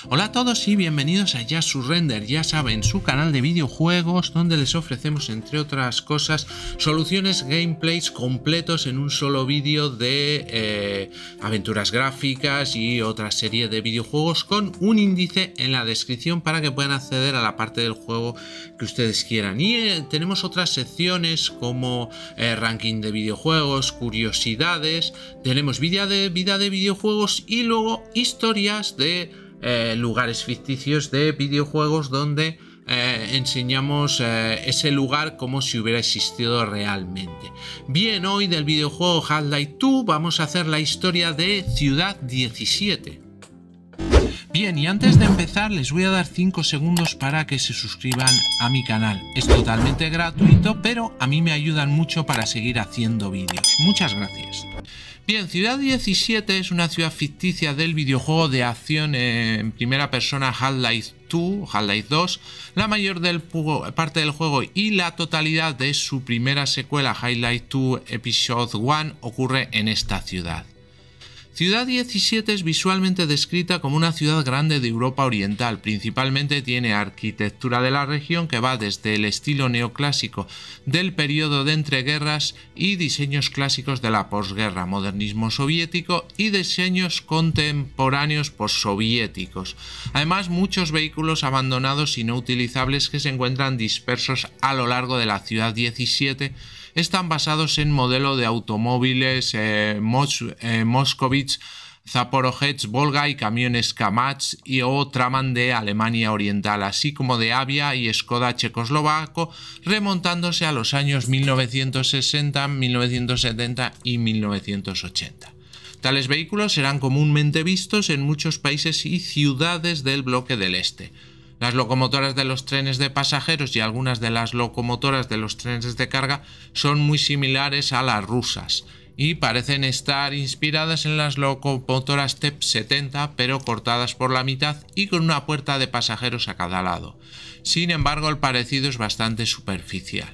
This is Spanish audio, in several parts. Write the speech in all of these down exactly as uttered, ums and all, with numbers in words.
Hola a todos y bienvenidos a Yasu Render, ya saben, su canal de videojuegos donde les ofrecemos, entre otras cosas, soluciones, gameplays completos en un solo vídeo de eh, aventuras gráficas y otra serie de videojuegos con un índice en la descripción para que puedan acceder a la parte del juego que ustedes quieran. Y eh, tenemos otras secciones como eh, ranking de videojuegos, curiosidades, tenemos vida de, vida de videojuegos y luego historias de Eh, lugares ficticios de videojuegos donde eh, enseñamos eh, ese lugar como si hubiera existido realmente. Bien, hoy del videojuego Half-Life dos vamos a hacer la historia de Ciudad diecisiete. Bien, y antes de empezar les voy a dar cinco segundos para que se suscriban a mi canal. Es totalmente gratuito, pero a mí me ayudan mucho para seguir haciendo vídeos. Muchas gracias. Bien, Ciudad diecisiete es una ciudad ficticia del videojuego de acción en primera persona Half-Life dos, Half-Life dos. La mayor del parte del juego y la totalidad de su primera secuela Half-Life dos Episode uno ocurre en esta ciudad. Ciudad diecisiete es visualmente descrita como una ciudad grande de Europa Oriental. Principalmente tiene arquitectura de la región que va desde el estilo neoclásico del periodo de entreguerras y diseños clásicos de la posguerra, modernismo soviético y diseños contemporáneos postsoviéticos. Además, muchos vehículos abandonados y no utilizables que se encuentran dispersos a lo largo de la Ciudad diecisiete están basados en modelo de automóviles eh, Mos eh, Moscovitz, Zaporozhets, Volga y camiones Kamaz y o Traman de Alemania Oriental, así como de Avia y Skoda checoslovaco, remontándose a los años mil novecientos sesenta, mil novecientos setenta y mil novecientos ochenta. Tales vehículos serán comúnmente vistos en muchos países y ciudades del bloque del Este. Las locomotoras de los trenes de pasajeros y algunas de las locomotoras de los trenes de carga son muy similares a las rusas y parecen estar inspiradas en las locomotoras T E P setenta, pero cortadas por la mitad y con una puerta de pasajeros a cada lado. Sin embargo, el parecido es bastante superficial.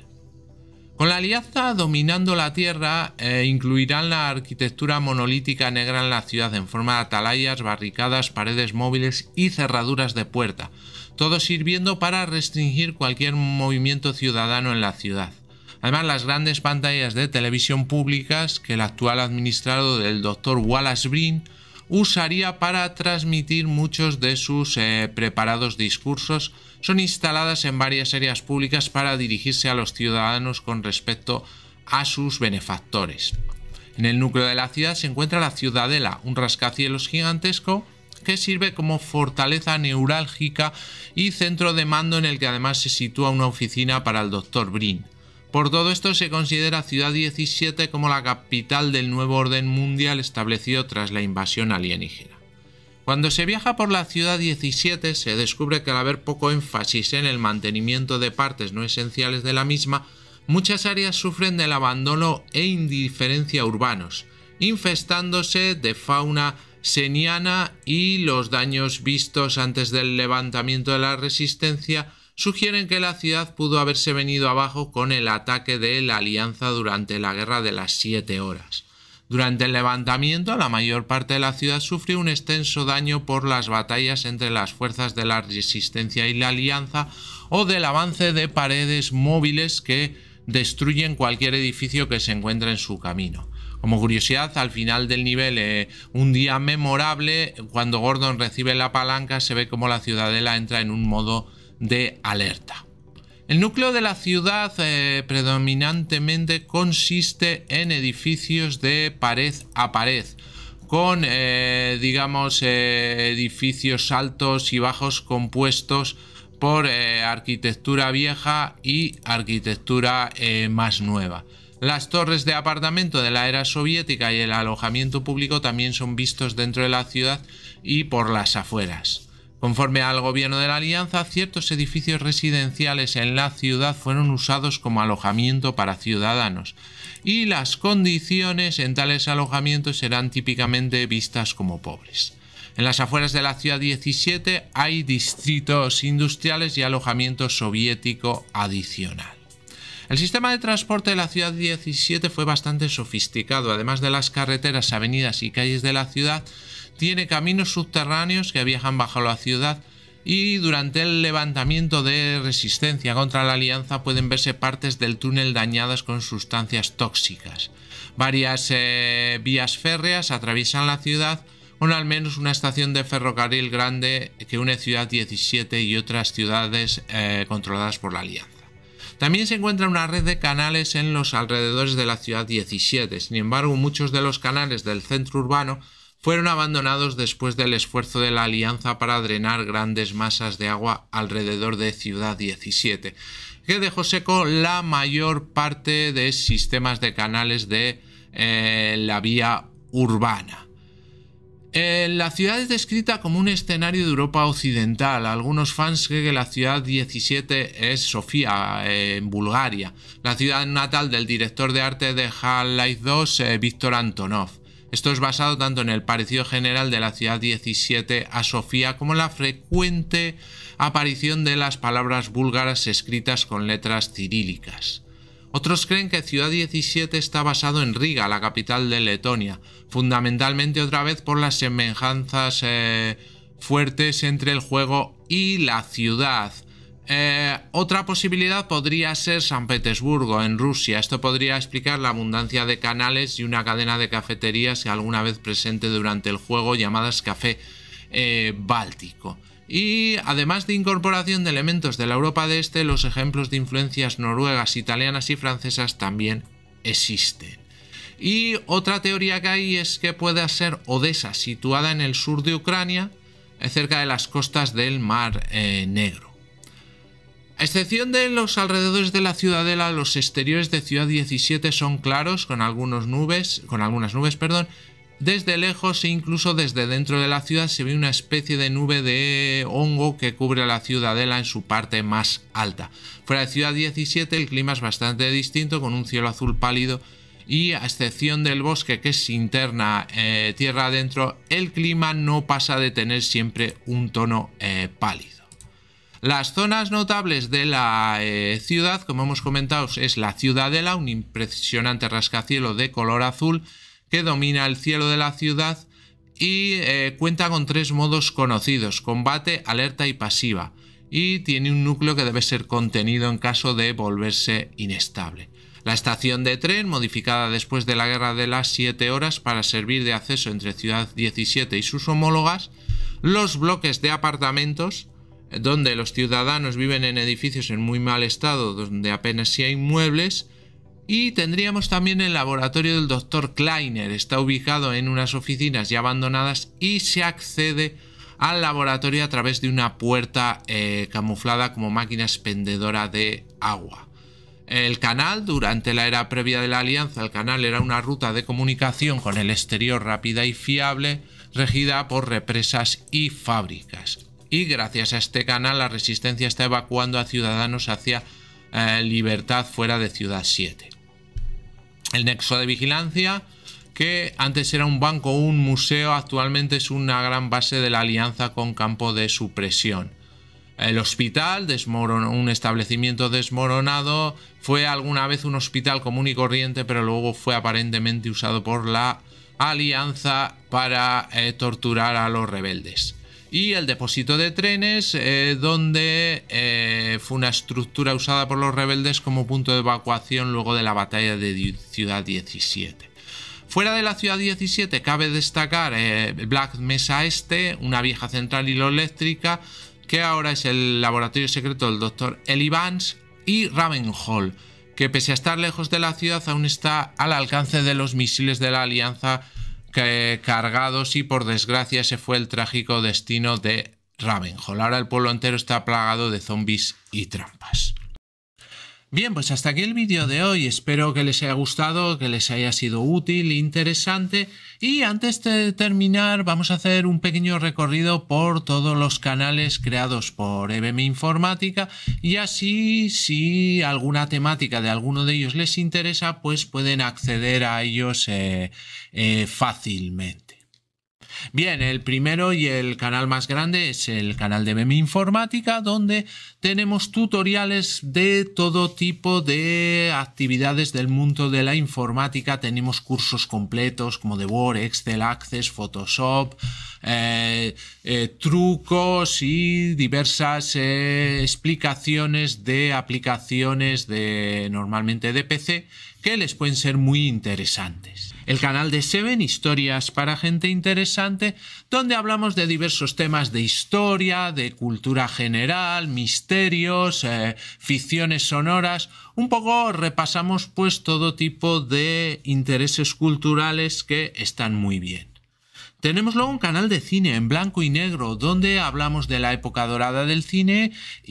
Con la alianza dominando la tierra, eh, incluirán la arquitectura monolítica negra en la ciudad en forma de atalayas, barricadas, paredes móviles y cerraduras de puerta, todo sirviendo para restringir cualquier movimiento ciudadano en la ciudad. Además, las grandes pantallas de televisión públicas que el actual administrador del doctor Wallace Brin usaría para transmitir muchos de sus eh, preparados discursos son instaladas en varias áreas públicas para dirigirse a los ciudadanos con respecto a sus benefactores. En el núcleo de la ciudad se encuentra la Ciudadela, un rascacielos gigantesco que sirve como fortaleza neurálgica y centro de mando en el que además se sitúa una oficina para el doctor Brin. Por todo esto se considera Ciudad diecisiete como la capital del nuevo orden mundial establecido tras la invasión alienígena. Cuando se viaja por la Ciudad diecisiete se descubre que al haber poco énfasis en el mantenimiento de partes no esenciales de la misma, muchas áreas sufren del abandono e indiferencia urbanos, infestándose de fauna seniana, y los daños vistos antes del levantamiento de la resistencia sugieren que la ciudad pudo haberse venido abajo con el ataque de la Alianza durante la Guerra de las Siete Horas. Durante el levantamiento, la mayor parte de la ciudad sufrió un extenso daño por las batallas entre las fuerzas de la Resistencia y la Alianza o del avance de paredes móviles que destruyen cualquier edificio que se encuentre en su camino. Como curiosidad, al final del nivel, eh, un día memorable, cuando Gordon recibe la palanca, se ve como la Ciudadela entra en un modo de alerta. El núcleo de la ciudad eh, predominantemente consiste en edificios de pared a pared, con eh, digamos eh, edificios altos y bajos compuestos por eh, arquitectura vieja y arquitectura eh, más nueva. Las torres de apartamento de la era soviética y el alojamiento público también son vistos dentro de la ciudad y por las afueras. Conforme al gobierno de la Alianza, ciertos edificios residenciales en la ciudad fueron usados como alojamiento para ciudadanos, y las condiciones en tales alojamientos eran típicamente vistas como pobres. En las afueras de la Ciudad diecisiete hay distritos industriales y alojamiento soviético adicional. El sistema de transporte de la Ciudad diecisiete fue bastante sofisticado. Además de las carreteras, avenidas y calles de la ciudad, tiene caminos subterráneos que viajan bajo la ciudad y durante el levantamiento de resistencia contra la Alianza pueden verse partes del túnel dañadas con sustancias tóxicas. Varias eh, vías férreas atraviesan la ciudad, con al menos una estación de ferrocarril grande que une Ciudad diecisiete y otras ciudades eh, controladas por la Alianza. También se encuentra una red de canales en los alrededores de la Ciudad diecisiete. Sin embargo, muchos de los canales del centro urbano fueron abandonados después del esfuerzo de la Alianza para drenar grandes masas de agua alrededor de Ciudad diecisiete, que dejó seco la mayor parte de sistemas de canales de eh, la vía urbana. Eh, la ciudad es descrita como un escenario de Europa occidental. Algunos fans creen que la Ciudad diecisiete es Sofía, eh, en Bulgaria, la ciudad natal del director de arte de Half-Life dos, eh, Víctor Antonov. Esto es basado tanto en el parecido general de la Ciudad diecisiete a Sofía como en la frecuente aparición de las palabras búlgaras escritas con letras cirílicas. Otros creen que Ciudad diecisiete está basado en Riga, la capital de Letonia, fundamentalmente otra vez por las semejanzas eh, fuertes entre el juego y la ciudad. Eh, otra posibilidad podría ser San Petersburgo, en Rusia. Esto podría explicar la abundancia de canales y una cadena de cafeterías alguna vez presente durante el juego llamadas Café eh, Báltico. Y además de incorporación de elementos de la Europa de Este, los ejemplos de influencias noruegas, italianas y francesas también existen. Y otra teoría que hay es que pueda ser Odessa, situada en el sur de Ucrania, cerca de las costas del Mar eh, Negro. A excepción de los alrededores de la ciudadela, los exteriores de Ciudad diecisiete son claros, con, algunos nubes, con algunas nubes, perdón. Desde lejos e incluso desde dentro de la ciudad se ve una especie de nube de hongo que cubre la ciudadela en su parte más alta. Fuera de Ciudad diecisiete el clima es bastante distinto, con un cielo azul pálido y a excepción del bosque que es interna eh, tierra adentro, el clima no pasa de tener siempre un tono eh, pálido. Las zonas notables de la eh, ciudad, como hemos comentado, es la ciudadela, un impresionante rascacielos de color azul que domina el cielo de la ciudad y eh, cuenta con tres modos conocidos: combate, alerta y pasiva, y tiene un núcleo que debe ser contenido en caso de volverse inestable. La estación de tren, modificada después de la Guerra de las siete horas para servir de acceso entre Ciudad diecisiete y sus homólogas, los bloques de apartamentos, donde los ciudadanos viven en edificios en muy mal estado, donde apenas si hay muebles. Y tendríamos también el laboratorio del doctor Kleiner. Está ubicado en unas oficinas ya abandonadas y se accede al laboratorio a través de una puerta eh, camuflada como máquina expendedora de agua. El canal, durante la era previa de la Alianza, el canal era una ruta de comunicación con el exterior rápida y fiable, regida por represas y fábricas. Y gracias a este canal la resistencia está evacuando a ciudadanos hacia eh, libertad fuera de Ciudad siete. El nexo de vigilancia, que antes era un banco o un museo, actualmente es una gran base de la Alianza con campo de supresión. El hospital, un establecimiento desmoronado, fue alguna vez un hospital común y corriente, pero luego fue aparentemente usado por la Alianza para eh, torturar a los rebeldes. Y el depósito de trenes, eh, donde eh, fue una estructura usada por los rebeldes como punto de evacuación luego de la batalla de Ciudad diecisiete. Fuera de la Ciudad diecisiete cabe destacar eh, Black Mesa Este, una vieja central hidroeléctrica que ahora es el laboratorio secreto del doctor Eli Vance, y Ravenhall, que pese a estar lejos de la ciudad aún está al alcance de los misiles de la Alianza que, cargados, y por desgracia ese fue el trágico destino de Ravenhall. Ahora el pueblo entero está plagado de zombies y trampas. Bien, pues hasta aquí el vídeo de hoy. Espero que les haya gustado, que les haya sido útil e interesante. Y antes de terminar, vamos a hacer un pequeño recorrido por todos los canales creados por E B M Informática. Y así, si alguna temática de alguno de ellos les interesa, pues pueden acceder a ellos eh, eh, fácilmente. Bien, el primero y el canal más grande es el canal de Meme Informática, donde tenemos tutoriales de todo tipo de actividades del mundo de la informática. Tenemos cursos completos como de Word, Excel, Access, Photoshop, eh, eh, trucos y diversas eh, explicaciones de aplicaciones de normalmente de P C que les pueden ser muy interesantes. El canal de Seven, historias para gente interesante, donde hablamos de diversos temas de historia, de cultura general, misterios, eh, ficciones sonoras. Un poco repasamos pues todo tipo de intereses culturales que están muy bien. Tenemos luego un canal de cine en blanco y negro donde hablamos de la época dorada del cine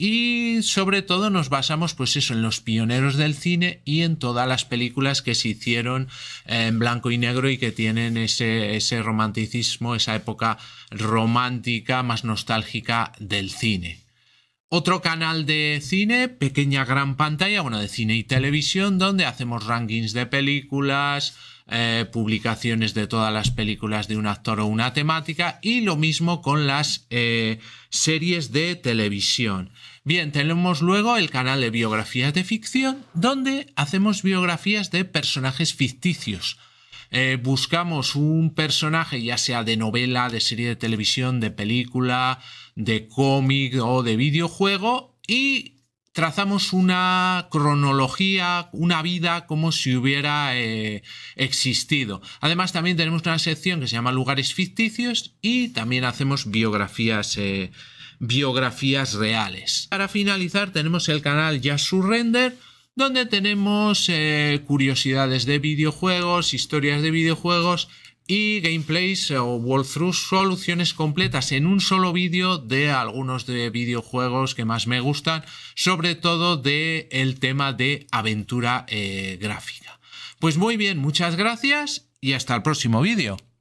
y sobre todo nos basamos pues eso en los pioneros del cine y en todas las películas que se hicieron en blanco y negro y que tienen ese, ese romanticismo, esa época romántica más nostálgica del cine. Otro canal de cine, pequeña gran pantalla, bueno, de cine y televisión, donde hacemos rankings de películas, eh, publicaciones de todas las películas de un actor o una temática y lo mismo con las eh, series de televisión. Bien, tenemos luego el canal de biografías de ficción, donde hacemos biografías de personajes ficticios. Eh, buscamos un personaje ya sea de novela, de serie de televisión, de película, de cómic o de videojuego y trazamos una cronología, una vida como si hubiera eh, existido. Además también tenemos una sección que se llama lugares ficticios y también hacemos biografías eh, biografías reales. Para finalizar tenemos el canal Just Surrender, donde tenemos eh, curiosidades de videojuegos, historias de videojuegos y gameplays o walkthroughs, soluciones completas en un solo vídeo de algunos de videojuegos que más me gustan, sobre todo del tema de aventura eh, gráfica. Pues muy bien, muchas gracias y hasta el próximo vídeo.